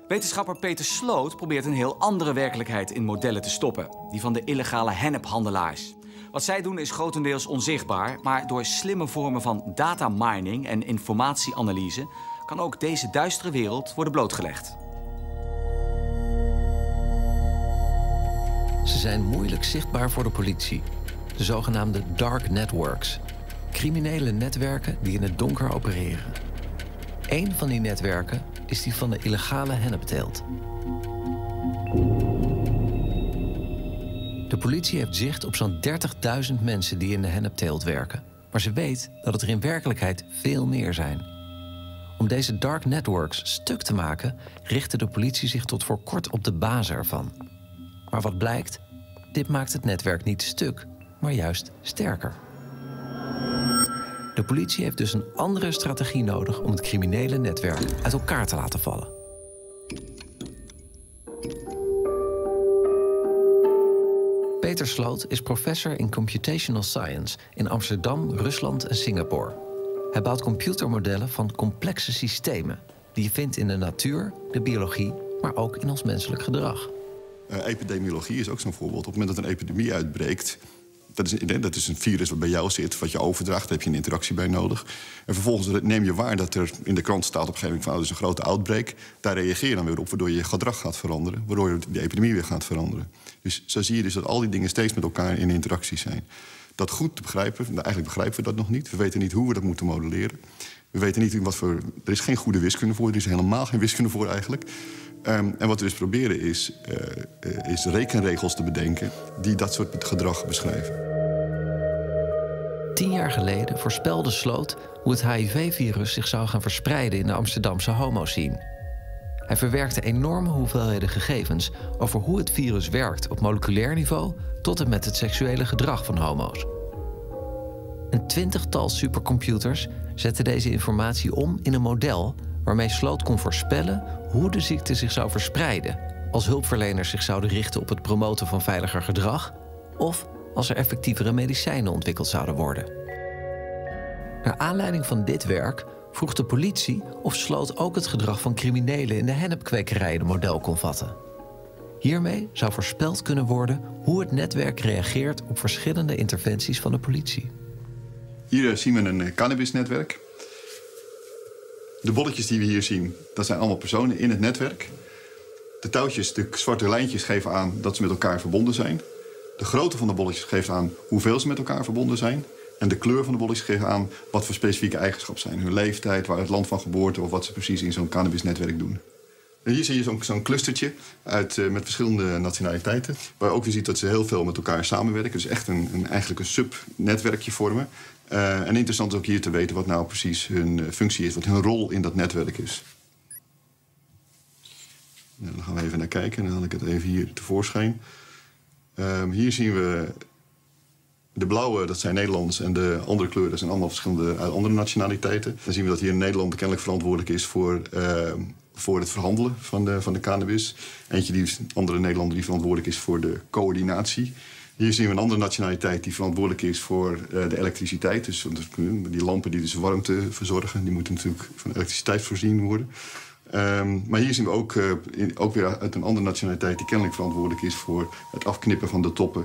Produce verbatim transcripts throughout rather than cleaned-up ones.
Wetenschapper Peter Sloot probeert een heel andere werkelijkheid in modellen te stoppen. Die van de illegale hennephandelaars. Wat zij doen is grotendeels onzichtbaar, maar door slimme vormen van datamining en informatieanalyse kan ook deze duistere wereld worden blootgelegd. Ze zijn moeilijk zichtbaar voor de politie. De zogenaamde dark networks. Criminele netwerken die in het donker opereren. Eén van die netwerken is die van de illegale hennepteelt. De politie heeft zicht op zo'n dertigduizend mensen die in de hennepteelt werken. Maar ze weet dat het er in werkelijkheid veel meer zijn. Om deze dark networks stuk te maken, richtte de politie zich tot voor kort op de bazen ervan. Maar wat blijkt? Dit maakt het netwerk niet stuk, maar juist sterker. De politie heeft dus een andere strategie nodig om het criminele netwerk uit elkaar te laten vallen. Peter Sloot is professor in Computational Science in Amsterdam, Rusland en Singapore. Hij bouwt computermodellen van complexe systemen die je vindt in de natuur, de biologie, maar ook in ons menselijk gedrag. Uh, epidemiologie is ook zo'n voorbeeld. Op het moment dat een epidemie uitbreekt, dat is, dat is een virus wat bij jou zit, wat je overdraagt, daar heb je een interactie bij nodig. En vervolgens neem je waar dat er in de krant staat op een gegeven moment van, oh, dat is een grote outbreak. Daar reageer je dan weer op, waardoor je gedrag gaat veranderen, waardoor de epidemie weer gaat veranderen. Dus zo zie je dus dat al die dingen steeds met elkaar in interactie zijn. Dat goed te begrijpen, nou, eigenlijk begrijpen we dat nog niet. We weten niet hoe we dat moeten modelleren. We weten niet wat voor. Er is geen goede wiskunde voor, er is helemaal geen wiskunde voor eigenlijk. Um, en wat we dus proberen is, uh, uh, is rekenregels te bedenken die dat soort gedrag beschrijven. Tien jaar geleden voorspelde Sloot hoe het H I V-virus zich zou gaan verspreiden in de Amsterdamse homoscene. Hij verwerkte enorme hoeveelheden gegevens over hoe het virus werkt op moleculair niveau tot en met het seksuele gedrag van homo's. Een twintigtal supercomputers zetten deze informatie om in een model waarmee Sloot kon voorspellen hoe de ziekte zich zou verspreiden als hulpverleners zich zouden richten op het promoten van veiliger gedrag of als er effectievere medicijnen ontwikkeld zouden worden. Naar aanleiding van dit werk vroeg de politie of Sloot ook het gedrag van criminelen in de hennepkwekerij in het model kon vatten. Hiermee zou voorspeld kunnen worden hoe het netwerk reageert op verschillende interventies van de politie. Hier zien we een cannabisnetwerk. De bolletjes die we hier zien, dat zijn allemaal personen in het netwerk. De touwtjes, de zwarte lijntjes geven aan dat ze met elkaar verbonden zijn. De grootte van de bolletjes geeft aan hoeveel ze met elkaar verbonden zijn. En de kleur van de bolletjes geeft aan wat voor specifieke eigenschappen zijn. Hun leeftijd, waar het land van geboorte of wat ze precies in zo'n cannabisnetwerk doen. En hier zie je zo'n zo'n clustertje uit, uh, met verschillende nationaliteiten. Waar ook weer ziet dat ze heel veel met elkaar samenwerken. Dus echt een, een, eigenlijk een subnetwerkje vormen. Uh, en interessant is ook hier te weten wat nou precies hun uh, functie is. Wat hun rol in dat netwerk is. Nou, dan gaan we even naar kijken. Dan haal ik het even hier tevoorschijn. Uh, hier zien we de blauwe, dat zijn Nederlanders. En de andere kleuren, dat zijn allemaal verschillende uit andere nationaliteiten. Dan zien we dat hier in Nederland kennelijk verantwoordelijk is voor, uh, voor het verhandelen van de, van de cannabis. Eentje, die andere Nederlander, die verantwoordelijk is voor de coördinatie. Hier zien we een andere nationaliteit die verantwoordelijk is voor uh, de elektriciteit. Dus die lampen die dus warmte verzorgen, die moeten natuurlijk van elektriciteit voorzien worden. Um, maar hier zien we ook, uh, in, ook weer uit een andere nationaliteit die kennelijk verantwoordelijk is voor het afknippen van de toppen.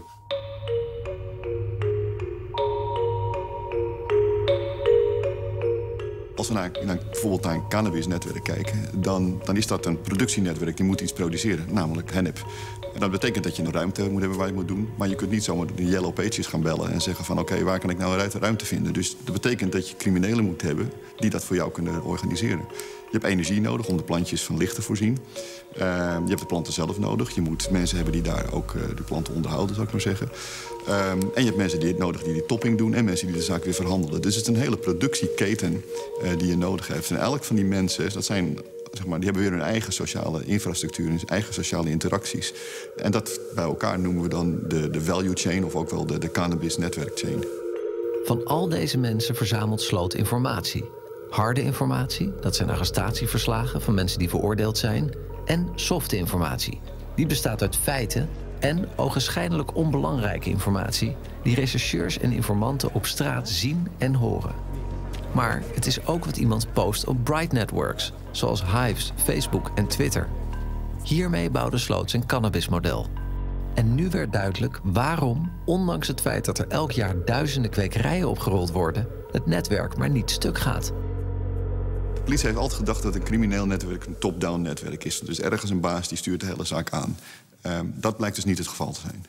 Als we naar, naar, bijvoorbeeld naar een cannabisnetwerk kijken, dan, dan is dat een productienetwerk die moet iets produceren, namelijk hennep. En dat betekent dat je een ruimte moet hebben waar je moet doen. Maar je kunt niet zomaar de Yellow Pages gaan bellen en zeggen van oké, okay, waar kan ik nou een ruimte vinden? Dus dat betekent dat je criminelen moet hebben die dat voor jou kunnen organiseren. Je hebt energie nodig om de plantjes van licht te voorzien. Uh, je hebt de planten zelf nodig. Je moet mensen hebben die daar ook uh, de planten onderhouden, zou ik maar zeggen. Um, en je hebt mensen die het nodig die die topping doen en mensen die de zaak weer verhandelen. Dus het is een hele productieketen uh, die je nodig hebt. En elk van die mensen, dat zijn, zeg maar, die hebben weer hun eigen sociale infrastructuur, hun eigen sociale interacties. En dat bij elkaar noemen we dan de, de value chain of ook wel de, de cannabis netwerk chain. Van al deze mensen verzamelt Sloot informatie. Harde informatie, dat zijn arrestatieverslagen van mensen die veroordeeld zijn. En softe informatie, die bestaat uit feiten en ogenschijnlijk onbelangrijke informatie die rechercheurs en informanten op straat zien en horen. Maar het is ook wat iemand post op Bright Networks, zoals Hives, Facebook en Twitter. Hiermee bouwde Sloot zijn cannabismodel. En nu werd duidelijk waarom, ondanks het feit dat er elk jaar duizenden kwekerijen opgerold worden, het netwerk maar niet stuk gaat. De politie heeft altijd gedacht dat een crimineel netwerk een top-down netwerk is. Dus ergens een baas die stuurt de hele zaak aan. Uh, dat blijkt dus niet het geval te zijn.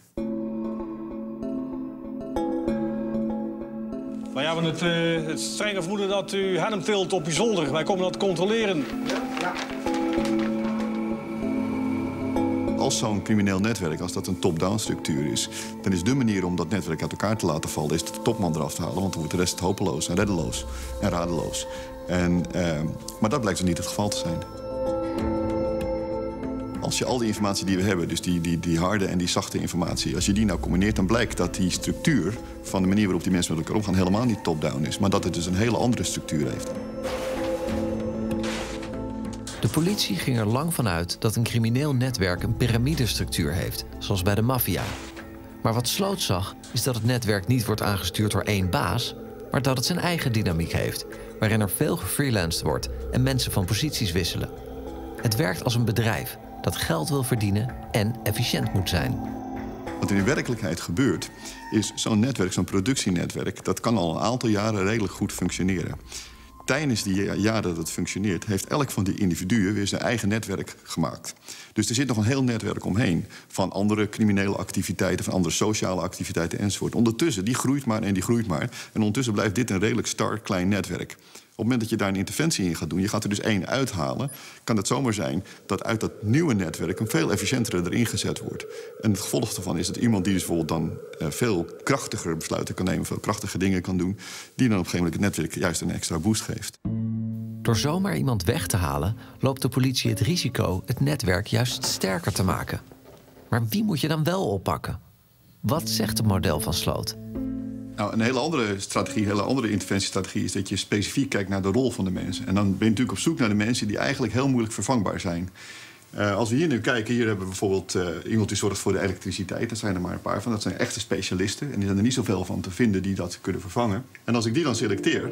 Maar ja, we hebben het, uh, het strenge vermoeden dat u hennep teelt op uw zolder. Wij komen dat controleren. Ja. Als zo'n crimineel netwerk, als dat een top-down structuur is, dan is de manier om dat netwerk uit elkaar te laten vallen, is de topman eraf te halen. Want dan wordt de rest hopeloos en reddeloos en radeloos. En, uh, maar dat blijkt dus niet het geval te zijn. Als je al die informatie die we hebben, dus die, die, die harde en die zachte informatie, als je die nou combineert, dan blijkt dat die structuur van de manier waarop die mensen met elkaar omgaan helemaal niet top-down is, maar dat het dus een hele andere structuur heeft. De politie ging er lang van uit dat een crimineel netwerk een piramidestructuur heeft, zoals bij de maffia. Maar wat Sloot zag, is dat het netwerk niet wordt aangestuurd door één baas, maar dat het zijn eigen dynamiek heeft, waarin er veel gefreelanced wordt en mensen van posities wisselen. Het werkt als een bedrijf dat geld wil verdienen en efficiënt moet zijn. Wat er in werkelijkheid gebeurt, is zo'n netwerk, zo'n productienetwerk, dat kan al een aantal jaren redelijk goed functioneren. Tijdens die jaren dat het functioneert, heeft elk van die individuen weer zijn eigen netwerk gemaakt. Dus er zit nog een heel netwerk omheen van andere criminele activiteiten, van andere sociale activiteiten enzovoort. Ondertussen, die groeit maar en die groeit maar. En ondertussen blijft dit een redelijk star klein netwerk. Op het moment dat je daar een interventie in gaat doen, je gaat er dus één uithalen, kan het zomaar zijn dat uit dat nieuwe netwerk een veel efficiëntere erin gezet wordt. En het gevolg daarvan is dat iemand die dus bijvoorbeeld dan uh, veel krachtiger besluiten kan nemen, veel krachtige dingen kan doen, die dan op een gegeven moment het netwerk juist een extra boost geeft. Door zomaar iemand weg te halen, loopt de politie het risico het netwerk juist sterker te maken. Maar wie moet je dan wel oppakken? Wat zegt het model van Sloot? Nou, een hele andere strategie, een hele andere interventiestrategie is dat je specifiek kijkt naar de rol van de mensen. En dan ben je natuurlijk op zoek naar de mensen die eigenlijk heel moeilijk vervangbaar zijn. Uh, als we hier nu kijken, hier hebben we bijvoorbeeld uh, iemand die zorgt voor de elektriciteit. Dat zijn er maar een paar van. Dat zijn echte specialisten. En die zijn er niet zoveel van te vinden die dat kunnen vervangen. En als ik die dan selecteer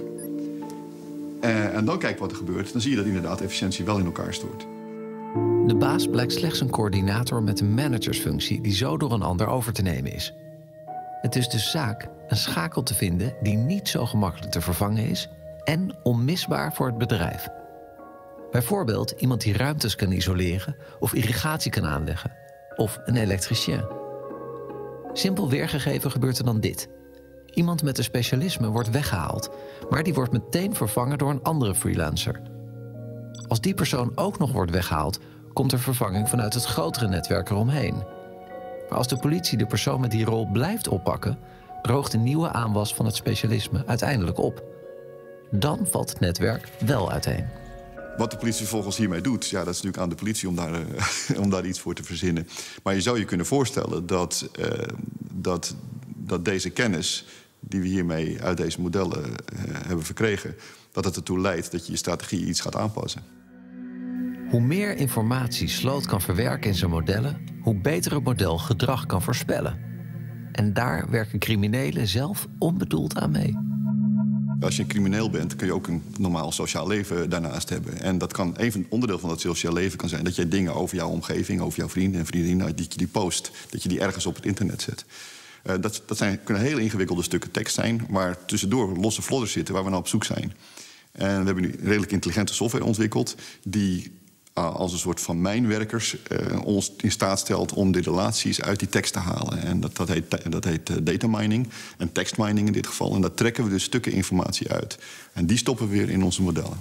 uh, en dan kijk wat er gebeurt, dan zie je dat inderdaad efficiëntie wel in elkaar stort. De baas blijkt slechts een coördinator met een managersfunctie die zo door een ander over te nemen is. Het is dus zaak een schakel te vinden die niet zo gemakkelijk te vervangen is en onmisbaar voor het bedrijf. Bijvoorbeeld iemand die ruimtes kan isoleren of irrigatie kan aanleggen, of een elektricien. Simpel weergegeven gebeurt er dan dit. Iemand met een specialisme wordt weggehaald, maar die wordt meteen vervangen door een andere freelancer. Als die persoon ook nog wordt weggehaald, komt er vervanging vanuit het grotere netwerk eromheen. Maar als de politie de persoon met die rol blijft oppakken, droogt de nieuwe aanwas van het specialisme uiteindelijk op. Dan valt het netwerk wel uiteen. Wat de politie vervolgens hiermee doet, ja, dat is natuurlijk aan de politie om daar, uh, om daar iets voor te verzinnen. Maar je zou je kunnen voorstellen dat, uh, dat, dat deze kennis die we hiermee uit deze modellen uh, hebben verkregen, dat het ertoe leidt dat je je strategie iets gaat aanpassen. Hoe meer informatie Sloot kan verwerken in zijn modellen, hoe beter het model gedrag kan voorspellen. En daar werken criminelen zelf onbedoeld aan mee. Als je een crimineel bent, kun je ook een normaal sociaal leven daarnaast hebben. En dat kan, een onderdeel van dat sociaal leven kan zijn dat jij dingen over jouw omgeving, over jouw vrienden en vriendinnen, dat je die post, dat je die ergens op het internet zet. Uh, dat dat zijn, kunnen hele ingewikkelde stukken tekst zijn, waar tussendoor losse vlodders zitten waar we naar op zoek zijn. En we hebben nu redelijk intelligente software ontwikkeld die uh, als een soort van mijnwerkers uh, ons in staat stelt om de relaties uit die tekst te halen. En dat, dat heet, dat heet uh, data mining en text mining in dit geval. En daar trekken we dus stukken informatie uit. En die stoppen we weer in onze modellen.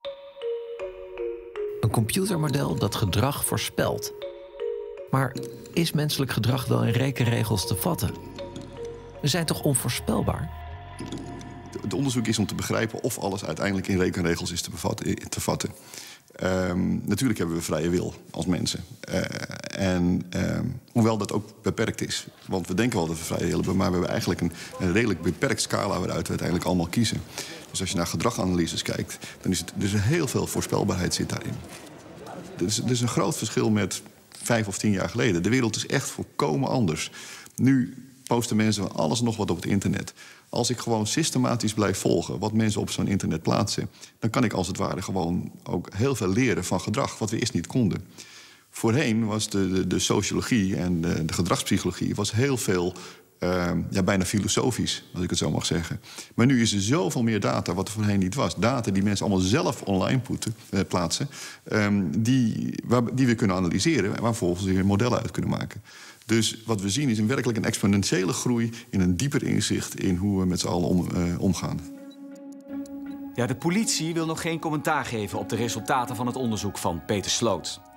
Een computermodel dat gedrag voorspelt. Maar is menselijk gedrag wel in rekenregels te vatten? We zijn toch onvoorspelbaar? Het onderzoek is om te begrijpen of alles uiteindelijk in rekenregels is te, bevatten, te vatten. Um, natuurlijk hebben we vrije wil als mensen. Uh, en um, hoewel dat ook beperkt is. Want we denken wel dat we vrije wil hebben, maar we hebben eigenlijk een, een redelijk beperkt scala waaruit we uiteindelijk allemaal kiezen. Dus als je naar gedraganalyses kijkt, dan is het dus heel veel voorspelbaarheid zit daarin. Er is, er is een groot verschil met vijf of tien jaar geleden. De wereld is echt volkomen anders. Nu posten mensen van alles nog wat op het internet. Als ik gewoon systematisch blijf volgen wat mensen op zo'n internet plaatsen, dan kan ik als het ware gewoon ook heel veel leren van gedrag wat we eerst niet konden. Voorheen was de, de, de sociologie en de, de gedragspsychologie was heel veel... Uh, ja, bijna filosofisch, als ik het zo mag zeggen. Maar nu is er zoveel meer data wat er voorheen niet was. Data die mensen allemaal zelf online poeten, eh, plaatsen... Um, die, waar, die we kunnen analyseren en waar vervolgens weer modellen uit kunnen maken. Dus wat we zien is een werkelijk een exponentiële groei... in een dieper inzicht in hoe we met z'n allen om, uh, omgaan. Ja, de politie wil nog geen commentaar geven op de resultaten van het onderzoek van Peter Sloot.